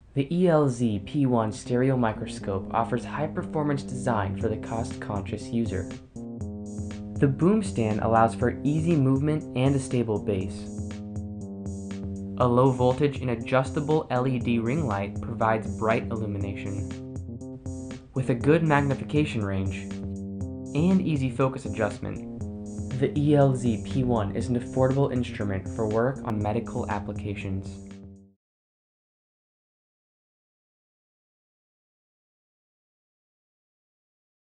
The ELZ-P1 stereo microscope offers high-performance design for the cost-conscious user. The boom stand allows for easy movement and a stable base. A low-voltage and adjustable LED ring light provides bright illumination. With a good magnification range and easy focus adjustment, the ELZ-P1 is an affordable instrument for work on medical applications.